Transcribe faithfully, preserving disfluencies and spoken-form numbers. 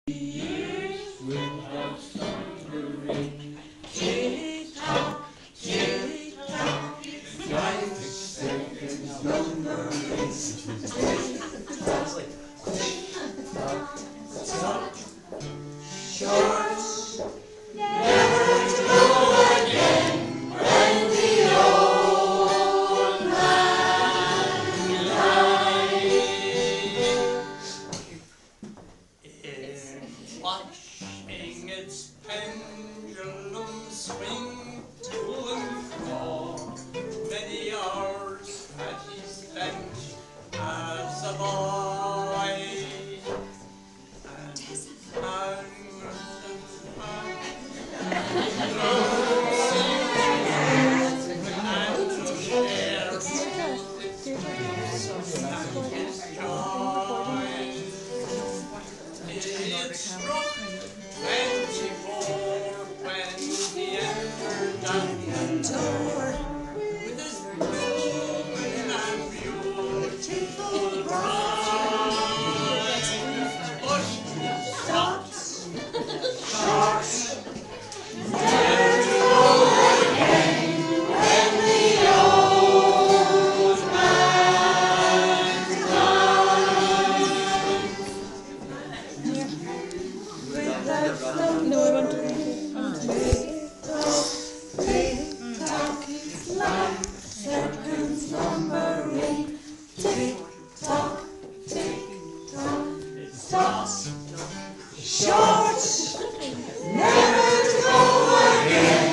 Years without suffering. Tick tock, tick tock, five seconds numbering. Tick tock, tick tock, tock. Shorts never to go again when the old man died. In watching its pendulum swing to and fro, many hours had he spent as a boy. And it struck twenty-four when he entered Duncan Tower with his blooming and beautiful bride. But he stopped short, never to go again when the old man died. No, I want to Tick tock, it's like seconds numbering. Tick tock, tick tock, it stops short, never to go again.